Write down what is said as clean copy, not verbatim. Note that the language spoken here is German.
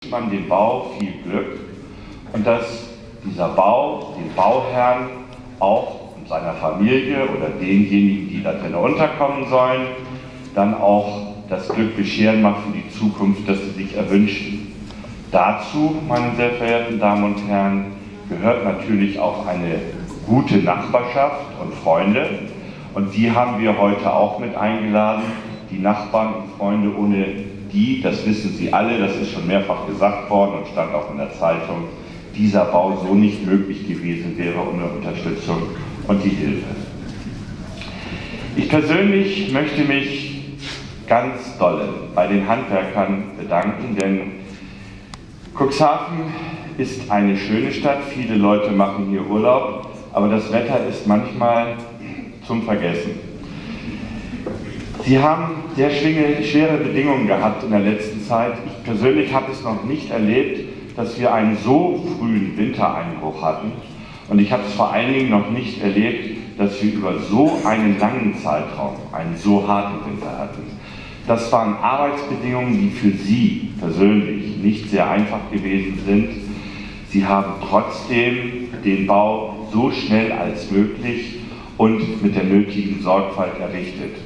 man dem Bau viel Glück und dass dieser Bau den Bauherrn auch und seiner Familie oder denjenigen, die da drin unterkommen sollen, dann auch das Glück bescheren mag für die Zukunft, das sie sich erwünschen. Dazu, meine sehr verehrten Damen und Herren, gehört natürlich auch eine gute Nachbarschaft und Freunde, und die haben wir heute auch mit eingeladen. Die Nachbarn und Freunde, ohne die, das wissen Sie alle, das ist schon mehrfach gesagt worden und stand auch in der Zeitung, dieser Bau so nicht möglich gewesen wäre ohne Unterstützung und die Hilfe. Ich persönlich möchte mich ganz dolle bei den Handwerkern bedanken, denn Cuxhaven ist eine schöne Stadt, viele Leute machen hier Urlaub, aber das Wetter ist manchmal zum Vergessen. Sie haben sehr schwere Bedingungen gehabt in der letzten Zeit. Ich persönlich habe es noch nicht erlebt, dass wir einen so frühen Wintereinbruch hatten. Und ich habe es vor allen Dingen noch nicht erlebt, dass wir über so einen langen Zeitraum einen so harten Winter hatten. Das waren Arbeitsbedingungen, die für Sie persönlich nicht sehr einfach gewesen sind. Sie haben trotzdem den Bau so schnell als möglich und mit der nötigen Sorgfalt errichtet.